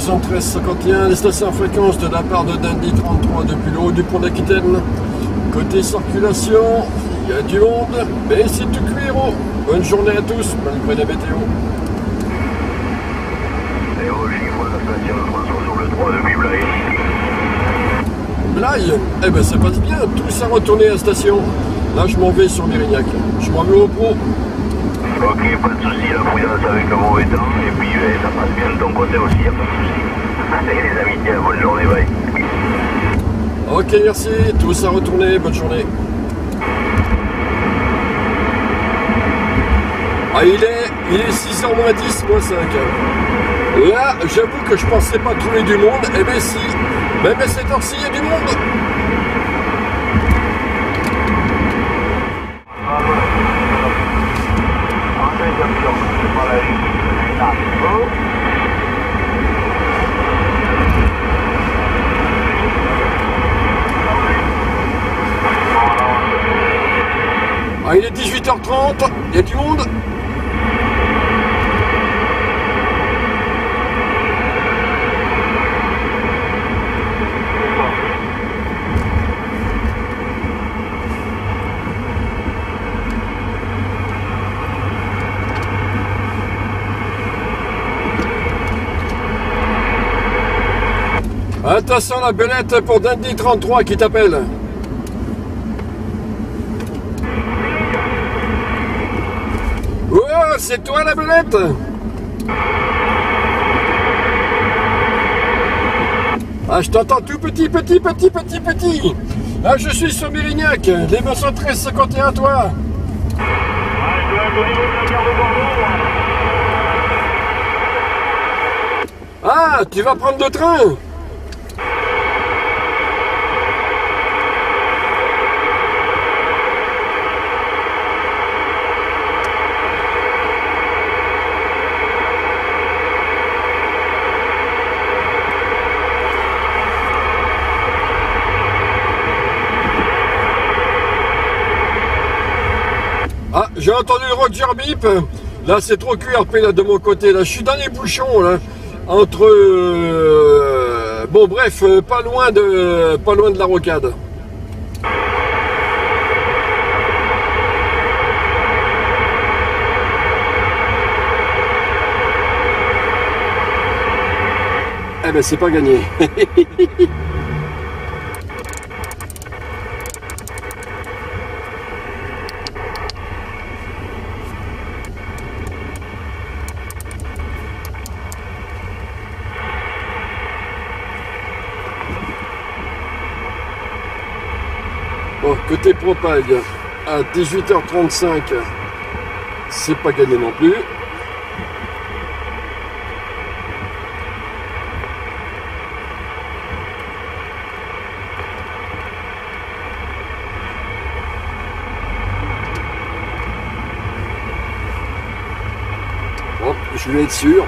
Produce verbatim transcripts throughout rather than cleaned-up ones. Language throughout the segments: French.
soixante-treize cinquante et un, les stations en fréquence de la part de Dundee trente-trois depuis le haut du pont d'Aquitaine. Côté circulation, il y a du monde, mais c'est tout cuiro. Bonne journée à tous, malgré la météo. Et au chiffre de la station sur le trois depuis Blaye. Blaye, eh ben ça passe bien, tous à retourner à la station. Là je m'en vais sur Mérignac, je m'en vais au pro. Ok, pas de soucis, la prudence avec le mauvais temps, et puis eh, ça passe bien de ton côté aussi, y'a pas de soucis. Allez les amis, tiens, bonne journée, bye. Ok, merci, tous à retourner, bonne journée. Ah, il est, il est six heures moins dix, moins cinq. Là, j'avoue que je pensais pas trouver du monde, eh ben si, même à cette heure-ci, il y a du monde. Ah, il est dix-huit heures trente, il y a du monde. Attention la belette pour Dundee trente-trois qui t'appelle. Oh, c'est toi la belette? Ah, je t'entends tout petit, petit, petit, petit, petit. Là, je suis sur Mérignac, les deux cent treize cinquante et un, toi. Ah, tu vas prendre le train? Ah, j'ai entendu le Roger Beep. Là, c'est trop Q R P là de mon côté. Là, je suis dans les bouchons là, entre euh, bon, bref, euh, pas loin de, pas loin de la rocade. Eh ben, c'est pas gagné. Bon, côté Propag, à dix-huit heures trente-cinq, c'est pas gagné non plus. Bon, je vais être sûr.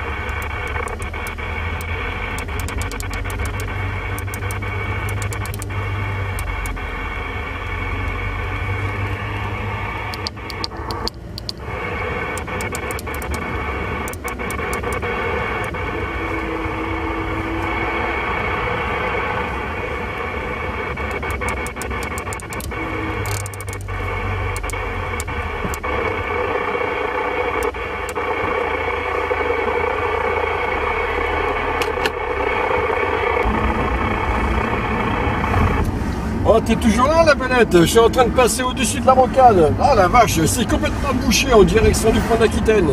Oh, t'es toujours là la belette? Je suis en train de passer au-dessus de la rocade. Ah la vache, c'est complètement bouché en direction du pont d'Aquitaine.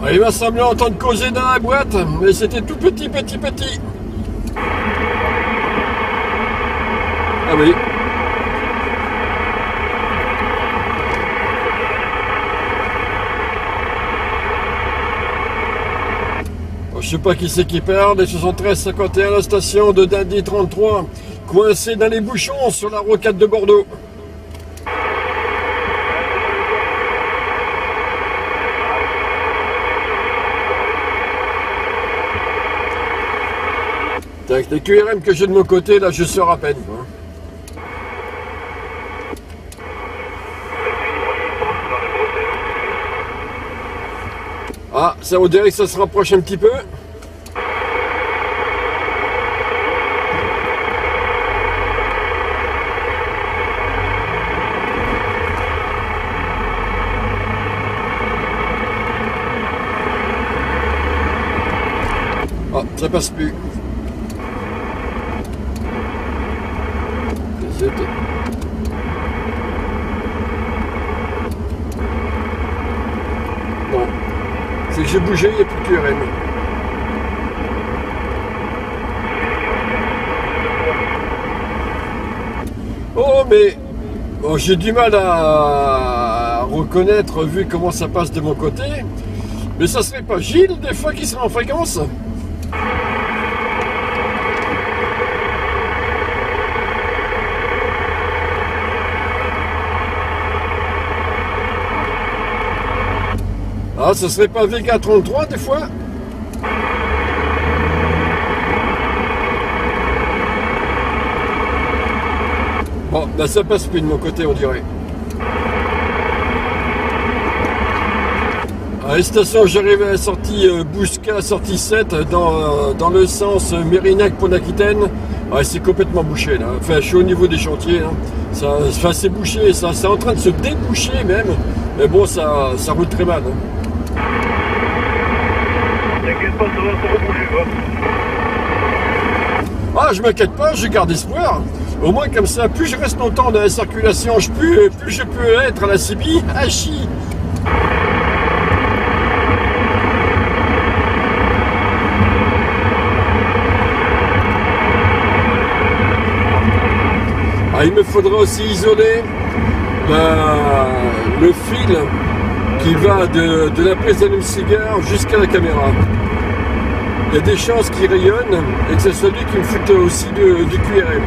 Ah, il m'a semblé entendre causer dans la boîte, mais c'était tout petit, petit, petit. Ah oui. Je sais pas qui c'est qui perd, les soixante-treize cinquante et un, la station de Dundee trente-trois, coincée dans les bouchons sur la rocade de Bordeaux. Avec les Q R M que j'ai de mon côté, là je sors à peine. Quoi. Ah, ça on dirait que ça se rapproche un petit peu. Ah, ça passe plus. Bon, c'est que j'ai bougé, il n'y a plus de Q R M. Oh, mais bon, j'ai du mal à reconnaître vu comment ça passe de mon côté. Mais ça serait pas Gilles des fois qui serait en fréquence? Ah, ce serait pas V K trente-trois des fois? Bon, ben ça passe plus de mon côté, on dirait. À la station, j'arrive à la sortie euh, Bousca, sortie sept, dans, euh, dans le sens euh, Mérignac-Pont-Aquitaine. Ah, c'est complètement bouché là. Enfin, je suis au niveau des chantiers. Hein. Ça, enfin, c'est bouché, ça, c'est en train de se déboucher même. Mais bon, ça, ça roule très mal. Hein. T'inquiète pas, ça va se reboucher, va. Ah, je m'inquiète pas, je garde espoir. Au moins comme ça, plus je reste longtemps dans la circulation, je peux, plus je peux être à la C B I. Ah, chi. Ah, il me faudra aussi isoler euh, le fil qui va de, de la prise d'allume-cigare jusqu'à la caméra. Il y a des chances qu'il rayonne et que ce soit lui qui me foute aussi de, du Q R M.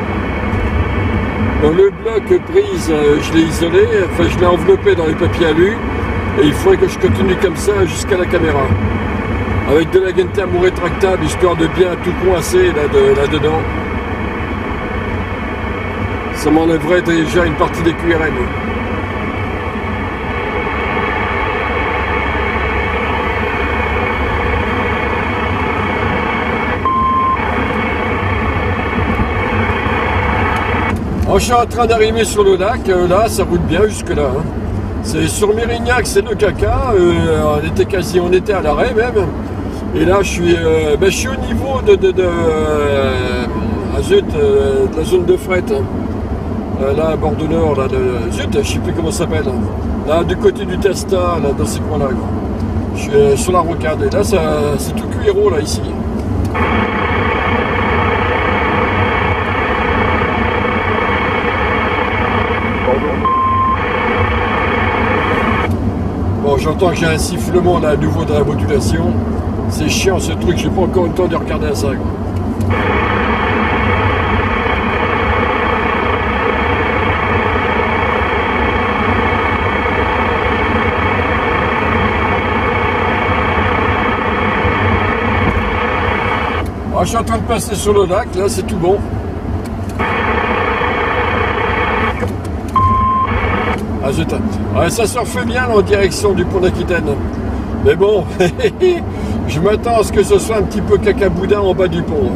Dans le bloc prise, je l'ai isolé, enfin je l'ai enveloppé dans les papiers alu et il faudrait que je continue comme ça jusqu'à la caméra. Avec de la gaine thermo rétractable, histoire de bien tout coincer là-dedans. Là ça m'enlèverait déjà une partie des Q R M. Alors, je suis en train d'arriver sur le lac, euh, là ça roule bien jusque là. Hein. C'est sur Mérignac, c'est le caca, euh, on était quasi, on était à l'arrêt même. Et là je suis, euh, ben, je suis au niveau de, de, de, euh, ah, zut, euh, de la zone de fret. Hein. Euh, là à Bordeaux Nord, là, de, zut, je sais plus comment ça s'appelle. Hein. Là du côté du Testa, là, dans ces coins là. Je suis euh, sur la rocade et là c'est tout cuiro là ici. Bon, j'entends que j'ai un sifflement là à nouveau dans la modulation. C'est chiant ce truc, j'ai pas encore le temps de regarder à ça. Quoi. Alors, je suis en train de passer sur le lac, là c'est tout bon. Ah, je ouais, ça surfe bien là, en direction du pont d'Aquitaine. Mais bon, je m'attends à ce que ce soit un petit peu cacaboudin en bas du pont.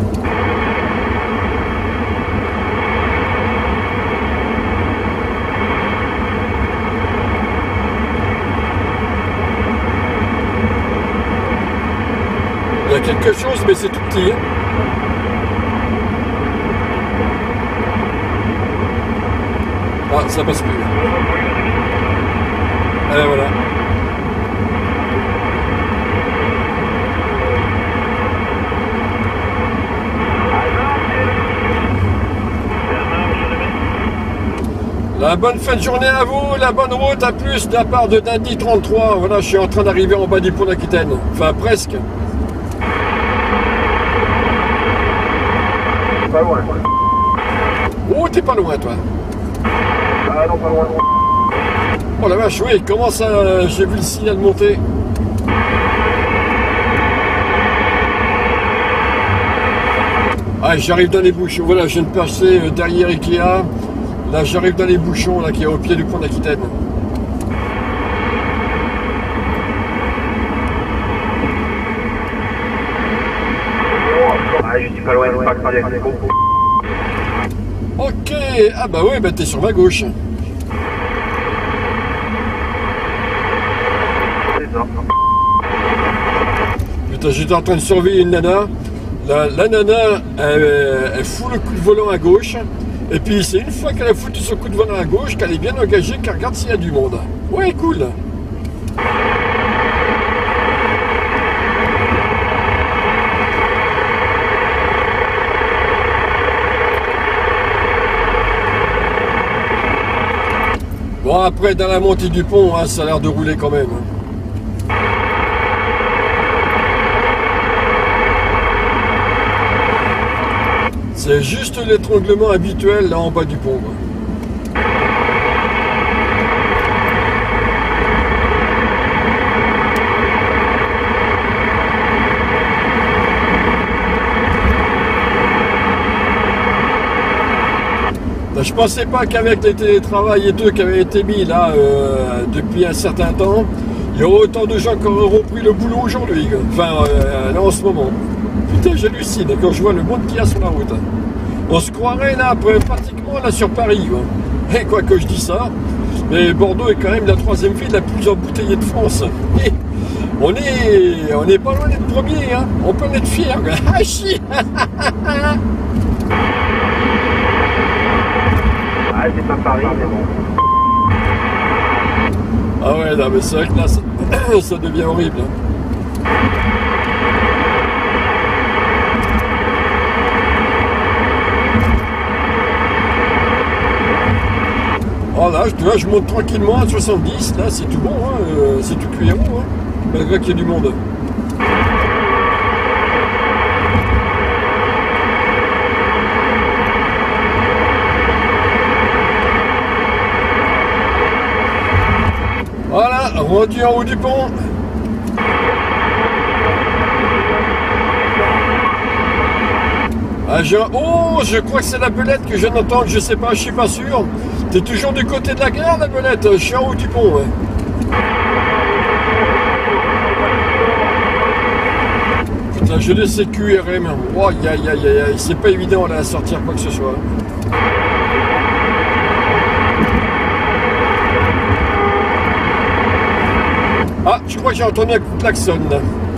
Il y a quelque chose, mais c'est tout petit. Hein. Ah, ça passe plus. Allez, voilà. La bonne fin de journée à vous, la bonne route, à plus de la part de Dundee trente-trois. Voilà, je suis en train d'arriver en bas du pont d'Aquitaine. Enfin, presque. Pas loin. Oh, t'es pas loin, toi. Ah non, pas loin. Oh la vache, oui, comment ça, j'ai vu le signal monter. Ah, j'arrive dans les bouchons. Voilà, je viens de passer derrière Ikea. Là, j'arrive dans les bouchons là, qui est au pied du pont d'Aquitaine. Ah, je suis pas loin, pas cardiaque. Ok, ah bah ouais, bah t'es sur ma gauche. C'est ça. Putain, j'étais en train de surveiller une nana. La, la nana, elle, elle fout le coup de volant à gauche. Et puis c'est une fois qu'elle a foutu son coup de volant à gauche qu'elle est bien engagée, qu'elle regarde s'il y a du monde. Ouais, cool. Bon, après, dans la montée du pont, hein, ça a l'air de rouler quand même. C'est juste l'étranglement habituel là en bas du pont. Je pensais pas qu'avec les télétravail et tout qui avaient été mis là euh, depuis un certain temps, il y aurait autant de gens qui auraient repris le boulot aujourd'hui. Enfin, euh, là en ce moment. Putain, j'hallucine quand je vois le monde qu'il y a sur la route. On se croirait là, pratiquement là sur Paris. Quoi. Et quoi que je dis ça, mais Bordeaux est quand même la troisième ville la plus embouteillée de France. Et on est, on est pas loin d'être premier, hein. On peut en être fier. Ah chi. Ah, c'est pas Paris, mais bon. Ah ouais, non, mais c'est vrai que là, ça, ça devient horrible. Oh là, tu vois, je monte tranquillement à soixante-dix, là, c'est tout bon, hein, euh, c'est tout cuir, hein, malgré qu'il y ait du monde. Voilà, rendu en haut du pont. Ah, je... Oh, je crois que c'est la Belette que je viens d'entendre, je sais pas, je suis pas sûr. T'es toujours du côté de la gare, la Belette? Je suis en haut du pont, ouais. Putain, je laisse ces Q R M. Oh, aïe, aïe, aïe, aïe, c'est pas évident là à sortir quoi que ce soit. Ah, je crois que j'ai entendu un coup de klaxon là.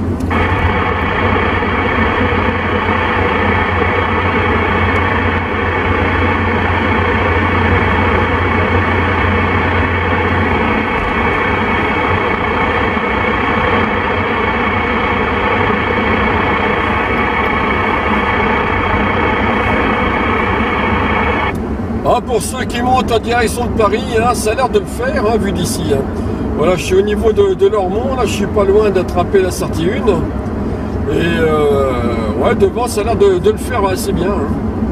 Ah, pour ceux qui montent en direction de Paris, hein, ça a l'air de le faire, hein, vu d'ici. Hein. Voilà, je suis au niveau de, de Lormont, là je suis pas loin d'attraper la sortie un. Et euh, ouais, devant ça a l'air de, de le faire assez bien. Hein.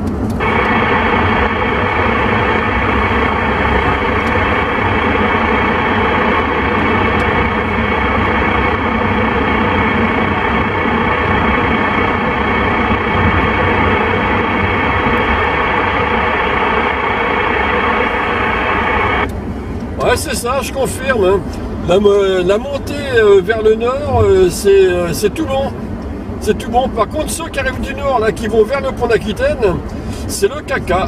Ouais, c'est ça, je confirme. Hein. La, la montée euh, vers le nord, euh, c'est euh, tout bon. C'est tout bon. Par contre, ceux qui arrivent du nord, là, qui vont vers le pont d'Aquitaine, c'est le caca.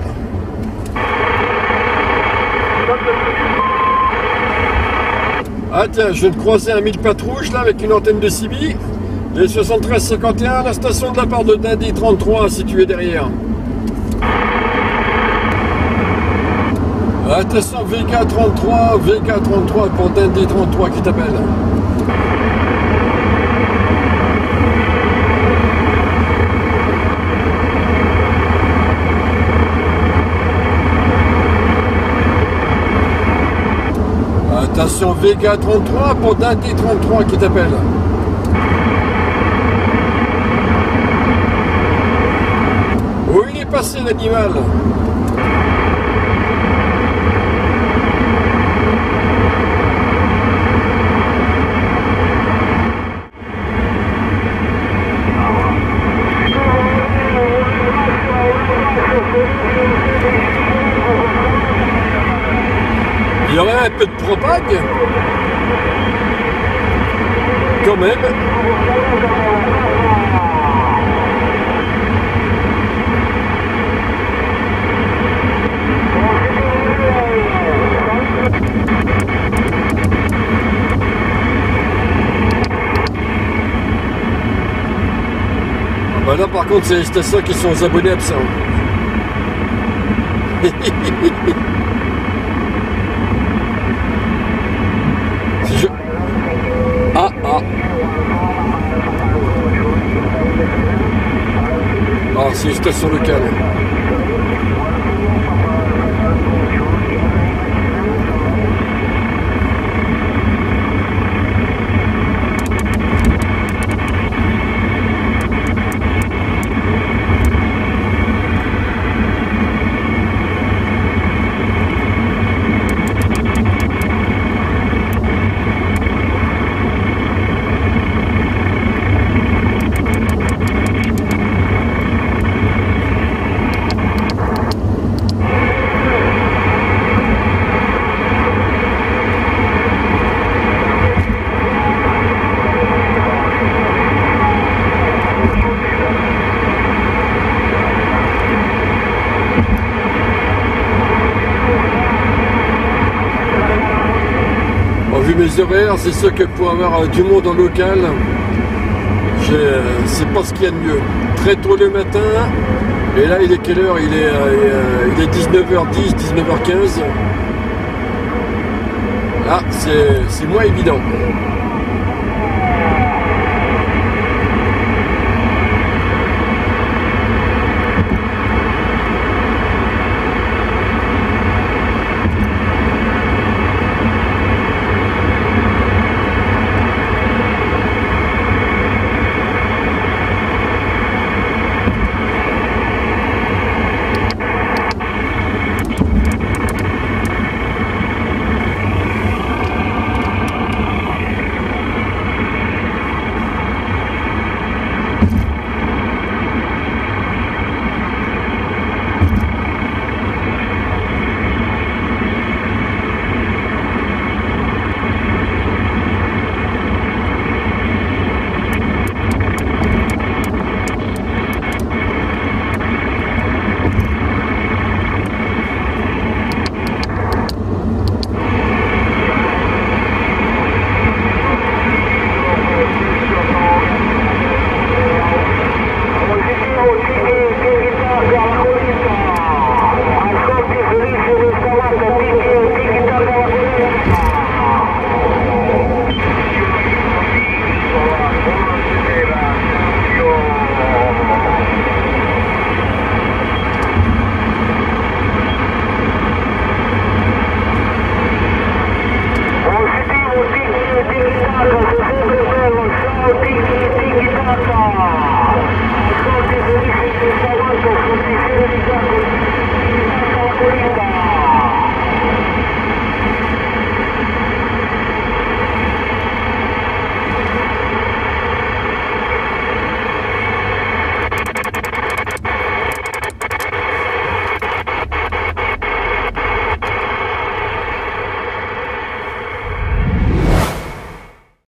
Ah tiens, je viens de croiser un mille pattes rouge, là, avec une antenne de C B. Les soixante-treize cinquante et un, la station de la part de Dundee trente-trois, située derrière. Attention, V K trente-trois, V K trente-trois pour Dundee trente-trois qui t'appelle. station Vega trente-trois pour Dundee trente-trois qui t'appelle. Où il est passé l'animal? Il y aurait un peu de propag quand même. Bah là par contre c'est les stations qui sont aux abonnés absents. Si je... Ah ah Ah c'est une station locale. Vu mes horaires, c'est sûr que pour avoir euh, du monde en local, euh, c'est pas ce qu'il y a de mieux. Très tôt le matin, et là il est quelle heure? Il est, euh, il est dix-neuf heures dix, dix-neuf heures quinze. Là, c'est moins évident. Thank you.